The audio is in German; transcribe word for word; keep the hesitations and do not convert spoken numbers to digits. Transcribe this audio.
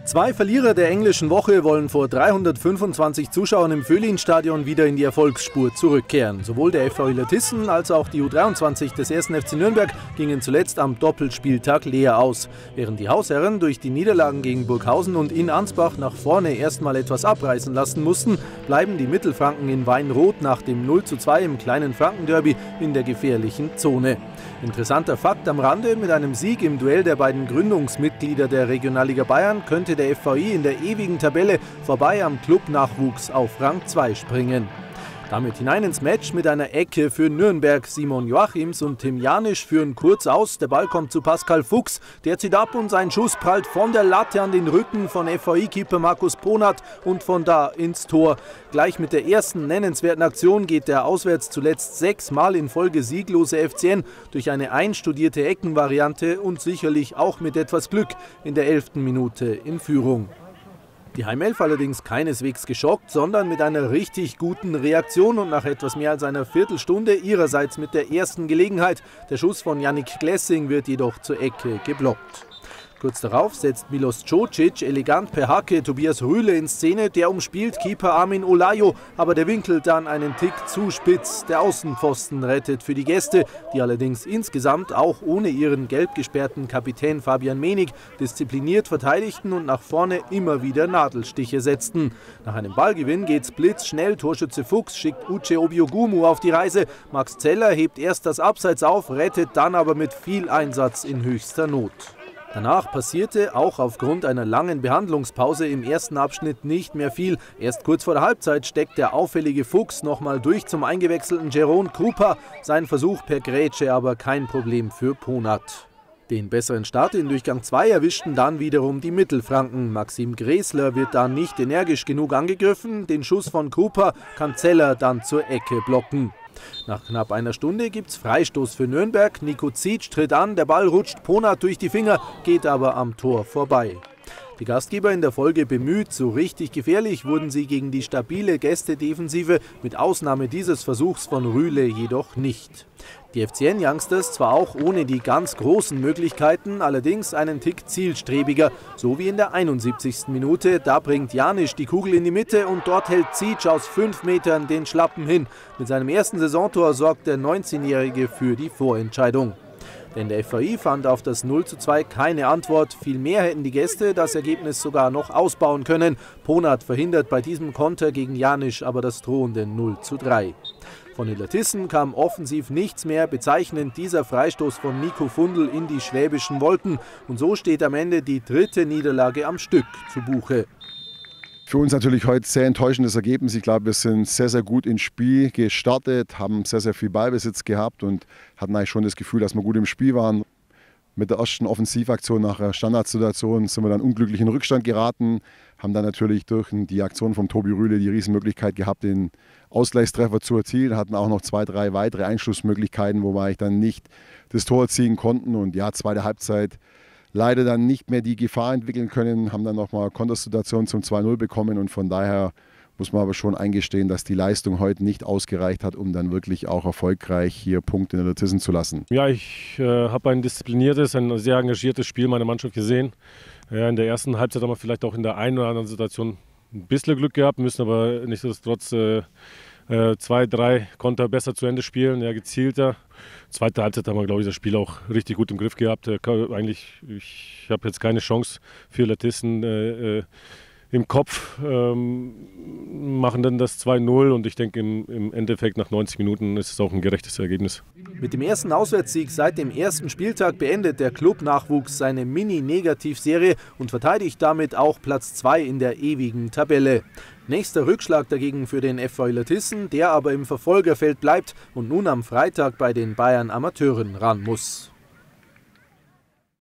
Zwei Verlierer der englischen Woche wollen vor dreihundertfünfundzwanzig Zuschauern im Vöhlin-Stadion wieder in die Erfolgsspur zurückkehren. Sowohl der F V Illertissen als auch die U dreiundzwanzig des ersten F C Nürnberg gingen zuletzt am Doppelspieltag leer aus. Während die Hausherren durch die Niederlagen gegen Burghausen und in Ansbach nach vorne erstmal etwas abreißen lassen mussten, bleiben die Mittelfranken in Weinrot nach dem null zu zwei im kleinen Frankenderby in der gefährlichen Zone. Interessanter Fakt am Rande: Mit einem Sieg im Duell der beiden Gründungsmitglieder der Regionalliga Bayern könnte der F V I in der ewigen Tabelle vorbei am Clubnachwuchs auf Rang zwei springen. Damit hinein ins Match mit einer Ecke für Nürnberg. Simon Joachims und Tim Janisch führen kurz aus. Der Ball kommt zu Pascal Fuchs. Der zieht ab und sein Schuss prallt von der Latte an den Rücken von F V I-Keeper Markus Ponat und von da ins Tor. Gleich mit der ersten nennenswerten Aktion geht der auswärts zuletzt sechsmal in Folge sieglose F C N durch eine einstudierte Eckenvariante und sicherlich auch mit etwas Glück in der elften Minute in Führung. Die Heimelf allerdings keineswegs geschockt, sondern mit einer richtig guten Reaktion und nach etwas mehr als einer Viertelstunde ihrerseits mit der ersten Gelegenheit. Der Schuss von Yannick Glessing wird jedoch zur Ecke geblockt. Kurz darauf setzt Milos Čocić elegant per Hacke Tobias Rühle in Szene, der umspielt Keeper Armin Olayo, aber der Winkel dann einen Tick zu spitz. Der Außenpfosten rettet für die Gäste, die allerdings insgesamt auch ohne ihren gelb gesperrten Kapitän Fabian Menig diszipliniert verteidigten und nach vorne immer wieder Nadelstiche setzten. Nach einem Ballgewinn geht's blitzschnell. Torschütze Fuchs schickt Uche Obiogumu auf die Reise. Max Zeller hebt erst das Abseits auf, rettet dann aber mit viel Einsatz in höchster Not. Danach passierte auch aufgrund einer langen Behandlungspause im ersten Abschnitt nicht mehr viel. Erst kurz vor der Halbzeit steckt der auffällige Fuchs nochmal durch zum eingewechselten Jeroen Krupa. Sein Versuch per Grätsche aber kein Problem für Ponat. Den besseren Start in Durchgang zwei erwischten dann wiederum die Mittelfranken. Maxim Gräßler wird da nicht energisch genug angegriffen. Den Schuss von Krupa kann Zeller dann zur Ecke blocken. Nach knapp einer Stunde gibt's Freistoß für Nürnberg. Nico Zietsch tritt an, der Ball rutscht Ponat durch die Finger, geht aber am Tor vorbei. Die Gastgeber in der Folge bemüht, so richtig gefährlich wurden sie gegen die stabile Gästedefensive, mit Ausnahme dieses Versuchs von Rühle jedoch nicht. Die F C N-Youngsters zwar auch ohne die ganz großen Möglichkeiten, allerdings einen Tick zielstrebiger, so wie in der einundsiebzigsten Minute. Da bringt Janisch die Kugel in die Mitte und dort hält Zietsch aus fünf Metern den Schlappen hin. Mit seinem ersten Saisontor sorgt der neunzehnjährige für die Vorentscheidung. Denn der F V I fand auf das null zu zwei keine Antwort. Vielmehr hätten die Gäste das Ergebnis sogar noch ausbauen können. Ponat verhindert bei diesem Konter gegen Janisch aber das drohende null zu drei. Von Illertissen kam offensiv nichts mehr, bezeichnend dieser Freistoß von Nico Fundel in die schwäbischen Wolken. Und so steht am Ende die dritte Niederlage am Stück zu Buche. Für uns natürlich heute sehr enttäuschendes Ergebnis. Ich glaube, wir sind sehr, sehr gut ins Spiel gestartet, haben sehr, sehr viel Ballbesitz gehabt und hatten eigentlich schon das Gefühl, dass wir gut im Spiel waren. Mit der ersten Offensivaktion nach einer Standardsituation sind wir dann unglücklich in Rückstand geraten, haben dann natürlich durch die Aktion von Tobi Rühle die Riesenmöglichkeit gehabt, den Ausgleichstreffer zu erzielen, hatten auch noch zwei, drei weitere Einschlussmöglichkeiten, wo wir eigentlich dann nicht das Tor erzielen konnten. Und ja, zweite Halbzeit leider dann nicht mehr die Gefahr entwickeln können, haben dann nochmal Kontersituation zum zwei null bekommen und von daher muss man aber schon eingestehen, dass die Leistung heute nicht ausgereicht hat, um dann wirklich auch erfolgreich hier Punkte in der Illertissen zu lassen. Ja, ich äh, habe ein diszipliniertes, ein sehr engagiertes Spiel meiner Mannschaft gesehen. Ja, in der ersten Halbzeit haben wir vielleicht auch in der einen oder anderen Situation ein bisschen Glück gehabt, müssen aber nichtsdestotrotz äh, äh, zwei, drei Konter besser zu Ende spielen, ja, gezielter. Zweite Halbzeit haben wir, glaube ich, das Spiel auch richtig gut im Griff gehabt. Äh, eigentlich, ich habe jetzt keine Chance für Illertissen äh, äh, im Kopf, ähm, machen dann das zwei null und ich denke im, im Endeffekt nach neunzig Minuten ist es auch ein gerechtes Ergebnis. Mit dem ersten Auswärtssieg seit dem ersten Spieltag beendet der Clubnachwuchs seine Mini-Negativserie und verteidigt damit auch Platz zwei in der ewigen Tabelle. Nächster Rückschlag dagegen für den F V Illertissen, der aber im Verfolgerfeld bleibt und nun am Freitag bei den Bayern Amateuren ran muss.